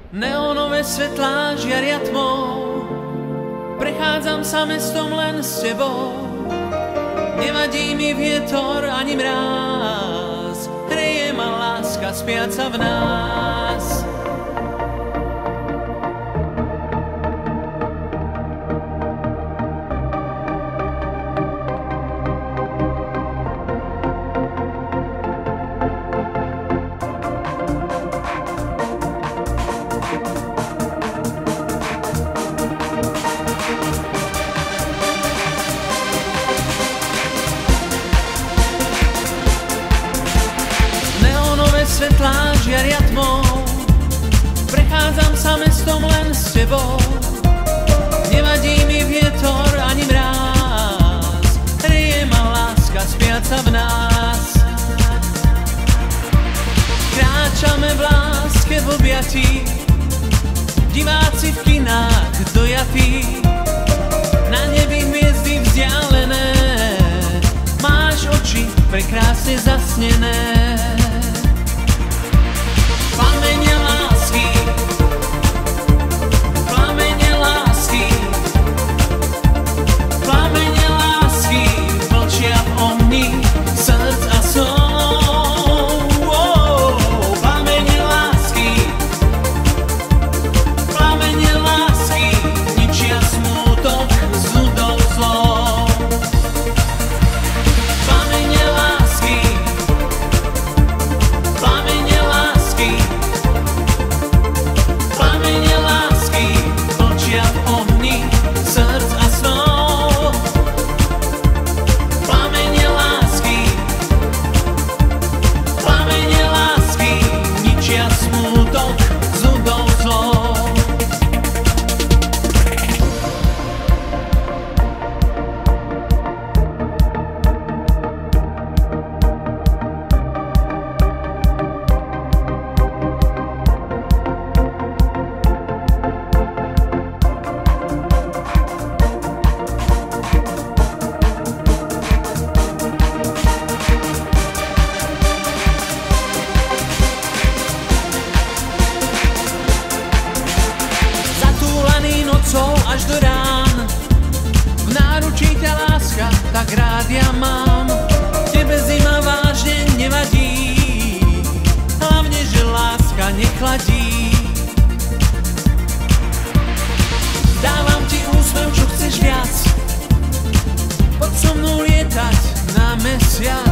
Neonové svetlá žiaria tmou, prechádzam sa mestom len s tebou. Nevadí mi vietor ani mráz, hreje ma láska spiaca v nás. Svetlá žiaria tmou, prechádzam sa mestom len s tebou. Nevadí mi vietor ani mráz, hreje ma láska spiaca v nás. Kráčame v láske v objatí, diváci v kinách dojatí, na nebi hviezdy vzdialené, máš oči prekrásne zasnené. Plamene lásky, plamene lásky, plamene lásky, vlčia v ohni srdc a snov. Plamene lásky, plamene lásky, ničia smútok z nudou slov. Plamene lásky, plamene lásky, plamene lásky, vlčia v ohni srdc a snov. Plamene lásky, plamene lásky, ničia smútok z nudou slov. Až do rán, v náručí ťa láska, tak rád ja mám. Tebe zima vážne nevadí, hlavne, že láska nechladí. Dávam ti úsmev, čo chceš viac, poď so mnou lietať na mesiac.